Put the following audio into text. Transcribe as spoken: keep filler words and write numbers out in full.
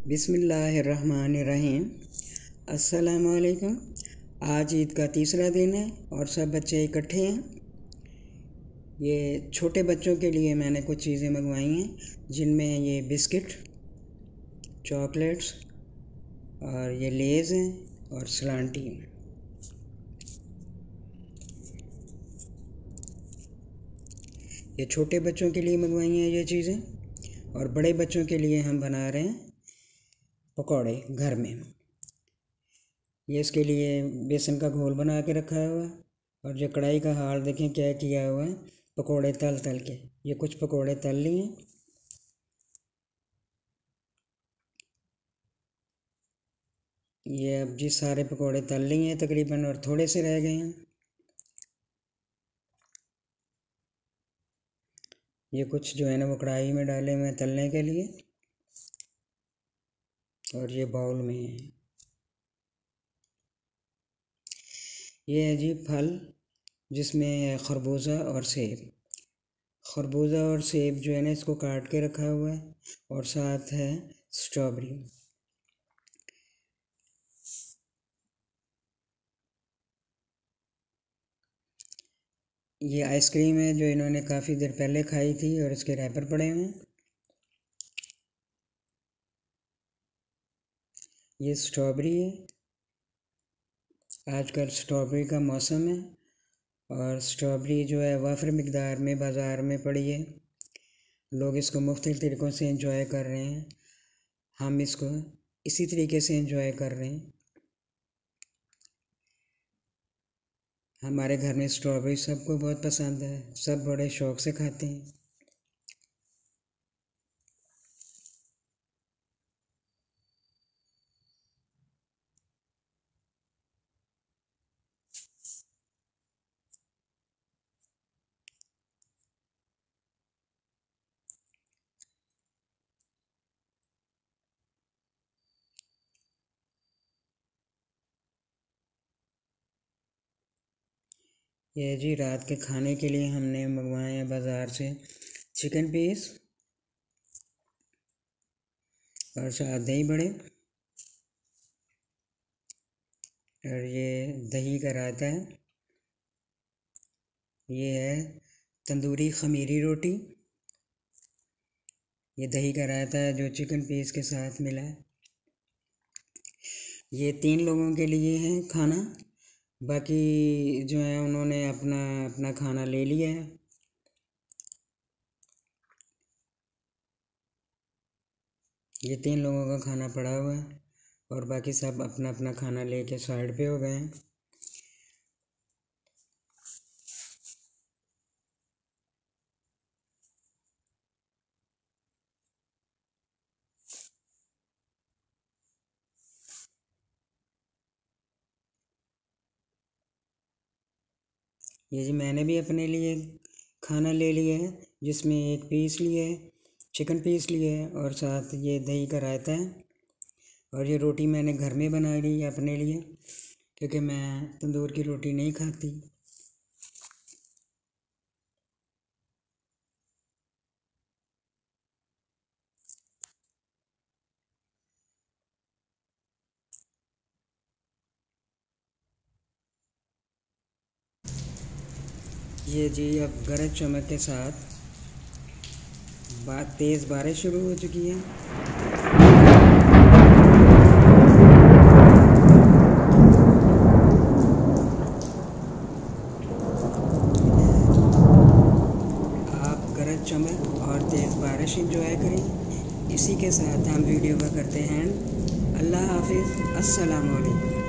बिस्मिल्लाहिर्रहमानिर्रहीम। अस्सलामुअलैकुम। आज ईद का तीसरा दिन है और सब बच्चे इकट्ठे हैं। ये छोटे बच्चों के लिए मैंने कुछ चीज़ें मंगवाई हैं, जिनमें ये बिस्किट, चॉकलेट्स और ये लेज़ हैं और सलांटी। ये छोटे बच्चों के लिए मंगवाई हैं ये चीज़ें, और बड़े बच्चों के लिए हम बना रहे हैं पकौड़े घर में। ये इसके लिए बेसन का घोल बना के रखा हुआ है, और जो कढ़ाई का हाल देखें क्या किया हुआ है, पकौड़े तल तल के। ये कुछ पकौड़े तल लिए हैं। ये अब जी सारे पकौड़े तल लिए हैं तकरीबन, और थोड़े से रह गए हैं। ये कुछ जो है ना वो कढ़ाई में डाले हुए हैं तलने के लिए, और ये बाउल में है। ये है जी फल, जिसमें है खरबूजा और सेब। खरबूजा और सेब जो है ना इसको काट के रखा हुआ है, और साथ है स्ट्रॉबेरी। ये आइसक्रीम है जो इन्होंने काफ़ी देर पहले खाई थी, और इसके रैपर पड़े हुए हैं। ये स्ट्रॉबेरी है, आजकल स्ट्रॉबेरी का मौसम है, और स्ट्रॉबेरी जो है वाफर मिकदार में बाज़ार में पड़ी है। लोग इसको मुख्तलिफ़ तरीक़ों से एंजॉय कर रहे हैं। हम इसको इसी तरीके से एंजॉय कर रहे हैं। हमारे घर में स्ट्रॉबेरी सबको बहुत पसंद है, सब बड़े शौक़ से खाते हैं। ये जी रात के खाने के लिए हमने मंगवाए हैं बाज़ार से चिकन पीस, और साथ दही बड़े, और ये दही का रायता है। ये है तंदूरी खमीरी रोटी। ये दही का रायता है जो चिकन पीस के साथ मिला है। ये तीन लोगों के लिए है खाना। बाकी जो है उन्होंने अपना अपना खाना ले लिया है। ये तीन लोगों का खाना पड़ा हुआ है, और बाकी सब अपना अपना खाना लेके साइड पे हो गए हैं। ये जी मैंने भी अपने लिए खाना ले लिया है, जिसमें एक पीस लिए है, चिकन पीस लिए है, और साथ ये दही का रायता है। और ये रोटी मैंने घर में बना ली है अपने लिए, क्योंकि मैं तंदूर की रोटी नहीं खाती। ये जी अब गरज चमक के साथ बात तेज़ बारिश शुरू हो चुकी है। आप गरज चमक और तेज़ बारिश एंजॉय करें। इसी के साथ हम वीडियो का करते हैं। अल्लाह हाफिज़। अस्सलामु अलैकुम।